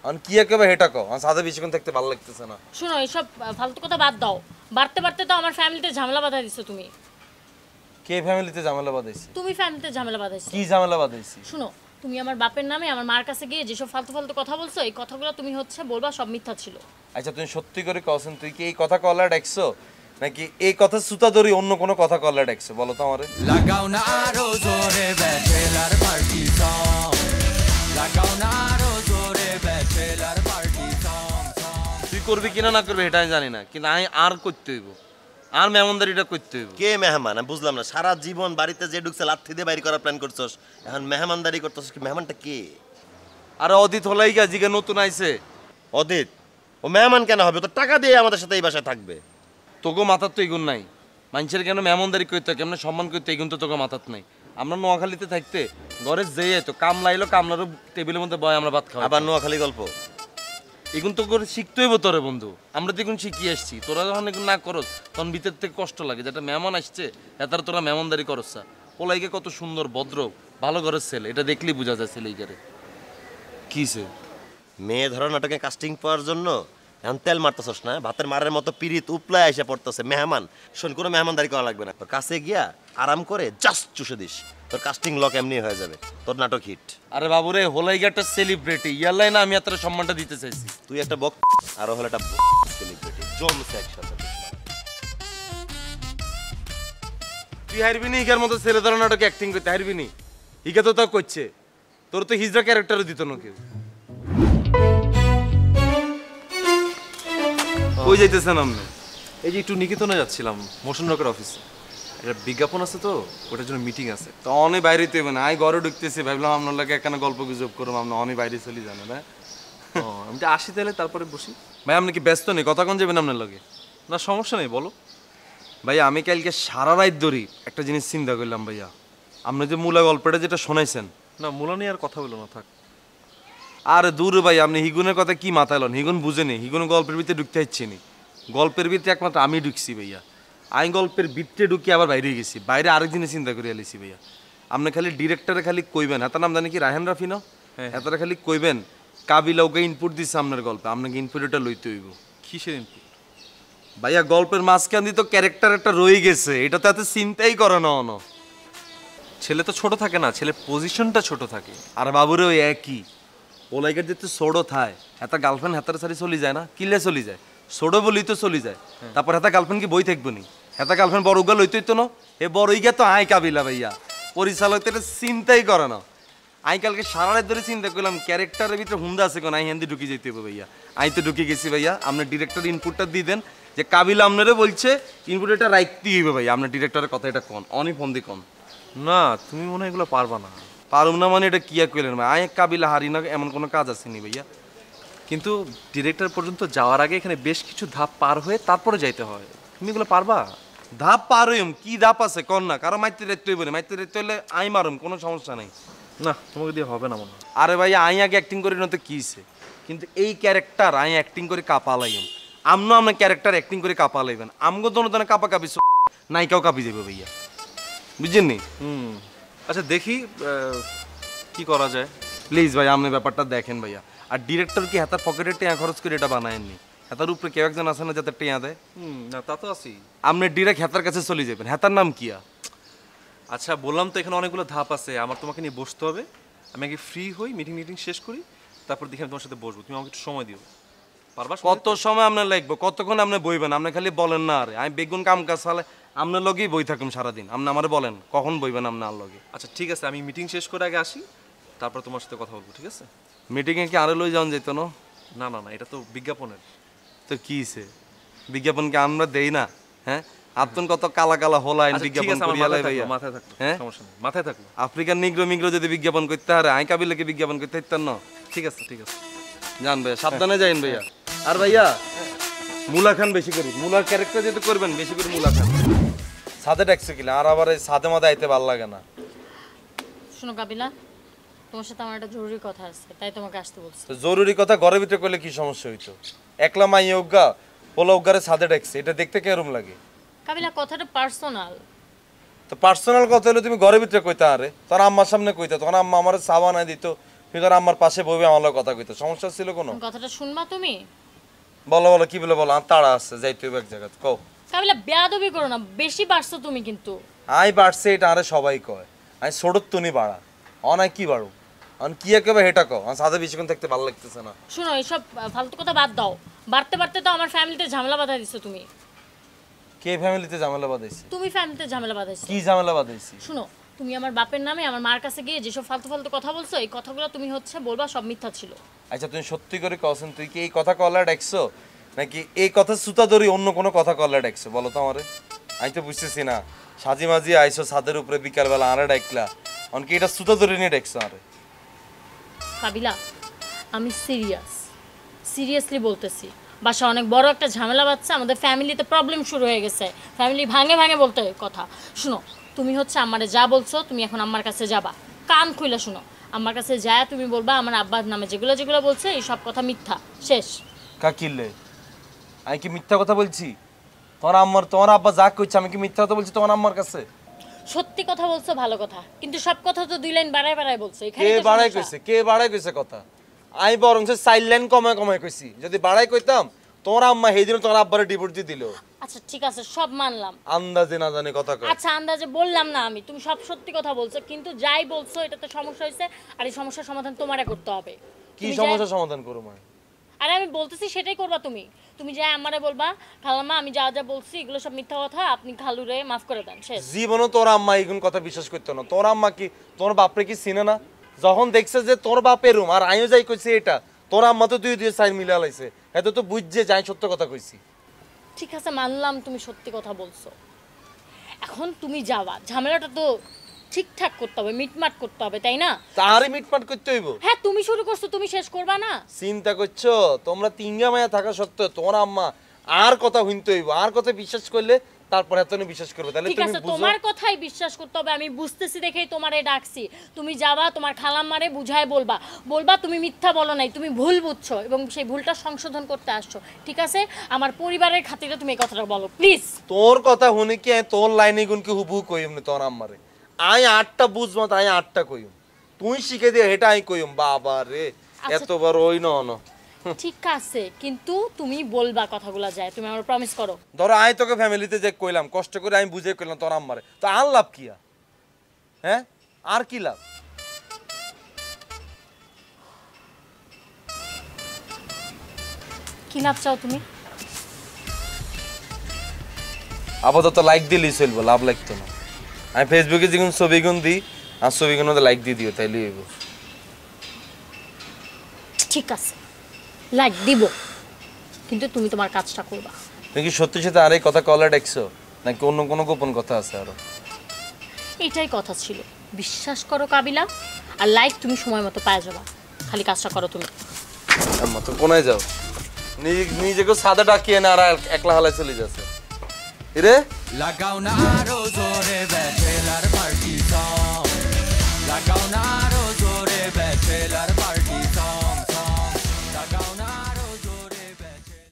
আন কি একেবারে হেটা কও আমার সাথে বেশিক্ষণ থাকতে ভালো লাগতেছে না। শোনো এইসব ফালতু কথা বাদ দাও। বাড়তে বাড়তে তো আমার ফ্যামিলিতে ঝামেলা বাঁধা দিছো তুমি। কে ফ্যামিলিতে ঝামেলা বাঁধাইছে? তুমি ফ্যামিলিতে ঝামেলা বাঁধাইছো। কি ঝামেলা বাঁধাইছি? শোনো তুমি আমার বাপের নামে আমার মার কাছে গিয়ে যেসব ফালতু ফালতু কথা বলছো এই কথাগুলো তুমি হচ্ছে বলবা সব মিথ্যা ছিল। আচ্ছা তুমি সত্যি করে কওছেন তুই কি এই কথা কলা ডাকছো নাকি এই কথা সুতা ধরি অন্য কোনো কথা কলা ডাকছো বলো তো আমারে। লাগাও না আরো জোরে ব্যাচেলার পার্টি সং, লাগাও না আরো জোরে ব্যাচেলার পার্টি সং। তুই করবি কিনা না করবি এটা আমি জানি না, কিন্তু আমি আর করতে হইব, আর মেহমানদারিটা করতে হইব। কে মেহমান আমি বুঝলাম না। সারা জীবন বাড়িতে যে ঢুকছে লাথি দিয়ে বাইরে করার প্ল্যান করছস, এখন মেহমানদারি করতেছস। কি মেহমানটা কে? আর অদিত হলাই গা জিগে নতুন আইছে। অদিত ও মেহমান কেন হবে? তো টাকা দিয়ে আমাদের সাথে এই বাসায় থাকবে। তোকে মাথার তো এগুন নাই। মানুষের কেন মেহমানদারি করতে হয়, কেমন সম্মান করতে এগুন তো তোকে মাথার নাই। আমরা নোয়াখালীতে থাকতে ঘরে যেয়ে তো কামলা এলো, কামলারও টেবিলের মধ্যে বয় আমরা ভাত খাওয়া। আবার নোয়াখালী গল্প এগুন তো করে শিখতে হইব তোরে বন্ধু। আমরা তো এগুন শিখিয়ে আসছি, তোরা যখন এগুন না করস তখন ভিতর থেকে কষ্ট লাগে। যেটা মেহমান আসছে এতার তোরা মেহমানদারি করস। পোলাইকে কত সুন্দর ভদ্র ভালো ঘরের ছেলে, এটা দেখলেই বোঝা যায় ছেলেইকারে কিসে। মেয়ে ধরো নাটকে কাস্টিং পাওয়ার জন্য এখন তেল মারতেছস না, ভাতের মারের মতো পিরিত উপলায় এসে পড়তেছে। মেহমান শোন, কোনো মেহমানদারি করা লাগবে না। তোর কাছে গিয়া আরাম করে জাস্ট চুষে দিস, তোর কাস্টিং লক এমনি হয়ে যাবে, তোর নাটক হিট। আরে বাবুরে হোলাইকে একটা সেলিব্রিটি, ইয়ালাই না আমি এত সম্মানটা দিতে চাইছি। তুই একটা বক আর হলো একটা সেলিব্রিটি, জমছে একসাথে। তুই হারবি নি ইকার মতো ছেলে ধরো নাটকে অ্যাক্টিং করতে হারবি নি। ইকা তো তাও করছে, তোর তো হিজড়া ক্যারেক্টারও দিত না কেউ। কই যাইতেছেন আপনি? এই যে একটু নিকেতনে যাচ্ছিলাম, মোশন রকের অফিসে। একটা বিজ্ঞাপন আছে তো, ওটার জন্য মিটিং আছে। তো অনেক বাইরে তো না, আমি ঘরে ঢুকতেছি, ভাবলাম আপনার লাগে একখানা গল্প গুজব করবো, আপনার অনেক বাইরে চলে জানেন। হ্যাঁ আমি তো আসি তাহলে, তারপরে বসি। ভাই আপনি কি ব্যস্ত নেই? কথা কোন যাবেন আপনার লাগে? না সমস্যা নেই, বলো। ভাই আমি কালকে সারা রাত ধরি একটা জিনিস চিন্তা করলাম ভাইয়া। আপনি যে মূলা গল্পটা যেটা শোনাইছেন। না মূলা নিয়ে আর কথা বলো না, থাক। আরে দূর ভাই, আপনি হিগুনের কথা কি মাথায় লন? হিগুন বুঝেনি, হিগুন গল্পের ভিতরে ঢুকতে হচ্ছে নি। গল্পের ভিতরে একমাত্র আমি ঢুকছি ভাইয়া। আমি গল্পের ভিতরে ঢুকি আবার বাইরে গেছি, বাইরে আরেক জিনিস চিন্তা করে এলিছি ভাইয়া। আপনি খালি ডিরেক্টরে খালি কইবেন, এত নাম জানি কি রাহেন রাফিনো, এতটা খালি কইবেন কাবিলা ওকে ইনপুট দিচ্ছে আপনার গল্পে, আপনাকে ইনপুটটা লইতে হইব। কিসের ইনপুট? ভাইয়া গল্পের মাঝখান দিয়ে তো ক্যারেক্টার একটা রয়ে গেছে, এটা তো এত চিন্তাই করে না। ছেলে তো ছোট থাকে না, ছেলের পজিশনটা ছোট থাকে। আর বাবুরে ওই একই ওলাইকার যেতে সোডো থায়, এত গার্লফ্রেন্ড হাতার সারি চলি যায় না, কিলে চলি যায়, সোডো বলি তো চলি যায়। তারপর হেতা গার্লফ্রেন্ড কি বই থাকবো নি? হেতা গার্লফ্রেন্ড বড় উগা লইতেই তো না, এ বড় ইগা তো আই কাবিলা ভাইয়া। পরিচালক তো এটা চিন্তাই করে না। আই কালকে সারা রাত ধরে চিন্তা করলাম ক্যারেক্টারের ভিতরে হুন্দা আছে কোন, আই হিন্দি ঢুকে যেতে হবে ভাইয়া। আই তো ঢুকে গেছি ভাইয়া। আপনার ডিরেক্টর ইনপুটটা দিয়ে দেন যে কাবিলা আপনারে বলছে ইনপুট এটা রাখতেই হবে ভাইয়া। আপনার ডিরেক্টরের কথা এটা কন, অনেক ফোন দিয়ে কন। না তুমি মনে হয় এগুলো পারবা না। পারুম না মানে এটা কিয়া কইলেন ভাই? আয় কাবিলা হারি না এমন কোনো কাজ আছে নি ভাইয়া? কিন্তু ডিরেক্টর পর্যন্ত যাওয়ার আগে এখানে বেশ কিছু ধাপ পার হয়ে তারপরে যাইতে হয়। তুমি এগুলো পারবা? ধাপ পার হইম, কি ধাপ আছে কর না। কারো মাইতে রেত হইব না, মাইতে রেত হইলে আই মারুম, কোনো সমস্যা নাই। না তোমাকে দিয়ে হবে না মনে হয়। আরে ভাই আই আগে অ্যাক্টিং করি না তো কি হইছে? কিন্তু এই ক্যারেক্টার আই অ্যাক্টিং করে কাপা লাইম। আমনো আপনার ক্যারেক্টার অ্যাক্টিং করে কাপা লাইবেন, আমগো দোনো দোনো কাপা কাপি নায়িকাও কাপি যাবে ভাইয়া, বুঝছেন নি? আচ্ছা দেখি কি করা যায়। প্লিজ ভাই আপনি ব্যাপারটা দেখেন ভাইয়া। আর ডিরেক্টর কি হাতার পকেটে টেয়া খরচ করে এটা বানায়নি? হেতার উপরে কেউ একজন আছে না যাতে টেয়া দেয়? না তা তো আছি। আপনি ডিরেক্ট হেতার কাছে চলে যাবেন। হেতার নাম কিয়া? আচ্ছা বললাম তো এখানে অনেকগুলো ধাপ আছে, আমার তোমাকে নিয়ে বসতে হবে। আমি আগে ফ্রি হই, মিটিং শেষ করি, তারপর দেখি আমি তোমার সাথে বসবো। তুমি আমাকে একটু সময় দিও, পারবা? কত সময় আপনার লাগবে? কতক্ষণ আপনি বইবেন? আপনি খালি বলেন না। আরে আমি বেগুন কাম কাজ চালে আপনার লগেই বই থাকুন সারাদিন। আপনি আমারে বলেন কখন বইবেন আপনার লগে। আচ্ছা ঠিক আছে, আমি মিটিং শেষ করে আগে আসি, তারপর তোমার সাথে কথা বলবো, ঠিক আছে? মিটিংয়ে কি আরো লই যাওয়া যেত না? না না না, এটা তো বিজ্ঞাপনের। তো কি হইছে? বিজ্ঞাপন কি আমরা দেই না? হ্যাঁ আপনি কত কালা কালা হলাই বিজ্ঞাপন করিয়া লাই ভাইয়া। মাথায় থাকলো, হ্যাঁ সমস্যা নেই, মাথায় থাকলো। আফ্রিকার নিগ্রো মিগ্রো যদি বিজ্ঞাপন করতে হারে আই কাবিলাকে বিজ্ঞাপন করতে হইতেন না। ঠিক আছে ঠিক আছে, জান ভাইয়া, সাবধানে যাইন ভাইয়া। আর ভাইয়া মুলা খান বেশি করি, মুলার ক্যারেক্টার যেটা করবেন বেশি করে মুলা খান। সাদে ডাকছে কিনা, আর আবার এই সাদে মাদে আইতে ভাল লাগে না। শোনো কাবিলা, তোমার সাথে আমার একটা জরুরি কথা আছে, তাই তোমাকে আসতে বলছি। তো জরুরি কথা ঘরের ভিতরে করলে কি সমস্যা হইতো? একলা মাই অজ্ঞা পোলা অজ্ঞারে সাদে ডাকছে, এটা দেখতে কেরম লাগে? কাবিলা কথাটা পার্সোনাল। তো পার্সোনাল কথা হলে তুমি ঘরের ভিতরে কইতে আরে তোর আম্মার সামনে কইতে, তখন আম্মা আমার চা বানাই দিত, তুমি তোর আম্মার পাশে বসবে আমার লগে কথা কইতে সমস্যা ছিল কোনো? কথাটা শুনবা তুমি? বলো বলো কি বলে বলো, আমার তাড়া আছে, যাইতে হইবে এক জায়গায়, কও। কাবিলা বেয়াদবি করো না, বেশি বাড়ছো তুমি কিন্তু। আই বাড়ছে এটা আরে সবাই কয়, আমি ছোটর তুনি বাড়া, অনাই কি বাড়ু, অন কি একেবারে হেটা কও, আমার সাথে বেশিক্ষণ থাকতে ভালো লাগতেছে না। শুনো, এইসব ফালতু কথা বাদ দাও। বাড়তে বাড়তে তো আমার ফ্যামিলিতে ঝামেলা বাঁধা দিছো তুমি। কে ফ্যামিলিতে ঝামেলা বাঁধাইছি? তুমি ফ্যামিলিতে ঝামেলা বাঁধাইছো। কি ঝামেলা বাঁধাইছি? শুনো, তুমি আমার বাপের নামে আমার মার কাছে গিয়ে যেসব ফালতু ফালতু কথা বলছো, এই কথাগুলো তুমি হচ্ছে বলবা সব মিথ্যা ছিল। আচ্ছা তুমি সত্যি করে কওছেন, তুই কি এই কথা কল্লা ডাকছো নাকি এই কথা সুতা ধরি অন্য কোনো কথা কল্লা ডাকছো? বলো তো আমারে, আমি তো বুঝতেছি না। সাজি মাজি আইসো ছাদের উপরে বিকালবেলা আরে ডাকলা, অনকি এটা সুতা ধরে নিয়ে ডাকছো আরে? কাবিলা, আমি সিরিয়াসলি বলতেছি। বাসা অনেক বড় একটা ঝামেলা বাজছে, আমাদের ফ্যামিলিতে প্রবলেম শুরু হয়ে গেছে, ফ্যামিলি ভাঙে ভাঙে বলতে কথা। শুনো, তুমি হচ্ছে আমারে যা বলছো, তুমি এখন আমার কাছে যাবা, কান খুইলা শুনো। আমার কাছে যায় তুমি বলবা আমার আব্বার নামে যেগুলো যেগুলো বলছে এই সব কথা মিথ্যা, শেষ। কাকিলে আমি কি মিথ্যা কথা বলছি? তোমার আব্বা যা কইছে আমি কি মিথ্যা কথা বলছি তোমার আম্মার কাছে? সত্যি কথা বলছো, ভালো কথা, কিন্তু সব কথা তো 2 লাইন বাড়ায় বাড়ায় বলছো। কে এখানে তো বাড়াই সমস্যা। কইছে? কে বাড়াই কইছে কথা? আমি বরং 4 লাইন কমায় কমায় কইছি। যদি বাড়াই কইতাম তোমার আম্মা সেইদিন তোমার আব্বারে ডিভোর্স দিয়ে দিল। আচ্ছা ঠিক আছে, সব মানলাম। আন্দাজে না জানি কথা কয়। আচ্ছা আন্দাজে বললাম না আমি, তুমি সব সত্যি কথা বলছো, কিন্তু যাই বলছো এটাতে সমস্যা হয়েছে, আর এই সমস্যার সমাধান তোমারে করতে হবে। কি তুমি সমস্যার সমাধান করব আমি? আরে আমি বলতেছি সেটাই করবা তুমি। তুমি যাই আমারে বলবা খালাম্মা আমি যা যা বলছি এগুলো সব মিথ্যা কথা, আপনি খালুরে মাফ করে দেন, শেষ। জীবনও তোর আম্মা এইগুন কথা বিশ্বাস করতো না। তোর আম্মা কি তোর বাপরে কি চিনে না? যখন দেখছে যে তোর বাপের রুম আর আমিও যাই কইছি এটা, তোর আম্মা তো দুই সাইড মিলা লাইছে, এত তো বুঝছে যাই সত্য কথা কইছি। ঠিক আছে মানলাম তুমি সত্যি কথা বলছো, এখন তুমি যাবা, ঝামেলাটা তো ঠিকঠাক করতে হবে, মিটমাট করতে হবে, তাই না? তারে মিটমাট করতে হইব। হ্যাঁ তুমি শুরু করছো, তুমি শেষ করবা না? চিন্তা করছো তোমরা তিনগা মায়া থাকা সত্ত্বেও তোমার আম্মা আর কথা শুনতে হইব, আর কথা বিশ্বাস করলে তারপর এত বিশ্বাস করবে। তাহলে ঠিক তুমি আছে, বুঝো। তোমার কথাই বিশ্বাস করতে হবে, আমি বুঝতেছি দেখেই তোমারে ডাকছি। তুমি যাবা, তোমার খালাম্মারে বুঝায় বলবা, বলবা তুমি মিথ্যা বলো নাই, তুমি ভুল বুঝছো এবং সেই ভুলটা সংশোধন করতে আসছো। ঠিক আছে, আমার পরিবারের খাতিরে তুমি এই কথাটা বলো প্লিজ। তোর কথা শুনে কি আমি তোর লাইনে গুন কি হুবহু কইম না তোর আম্মারে? আমি 8টা বুঝবো, তাই 8টা কইম। তুই শিখে দিয়ে এটা আমি কইম। বাবা রে, এতবার ওই ন। ঠিক আছে, কিন্তু তুমি বলবা কথাগুলো যায়, তুমি আমার প্রমিস করো। ধরো আমি তোকে ফ্যামিলিতে যে কইলাম, কষ্ট করে আমি বুঝে কইলাম তোর আম্মারে, তো আর লাভ কি? হ্যাঁ, আর কি লাভ? কি লাভ চাও তুমি? আপাতত লাইক দিলেই চলবো, লাভ লাগতো না। আমি ফেসবুকে যেগুন ছবিগুন দিই, আর ছবিগুন লাইক দিয়ে দিও, তাইলে হইব। ঠিক আছে, লাইক দিব, কিন্তু তুমি তোমার কাজটা করবা। তুমি কি সত্যি সত্যি আর এই কথা কলার ডাকছো নাকি অন্য কোনো গোপন কথা আছে আরো? এটাই কথা ছিল, বিশ্বাস করো কাবিলা, আর লাইক তুমি সময় মতো পাওয়া যাবা, খালি কাজটা করো তুমি। আম্মা তো কোনায় যাও, নিজেকে সাদা ডাকিয়ে না আর একলা হালায় চলে যাচ্ছে। এরে লাগাও না আরো জোরে ব্যাট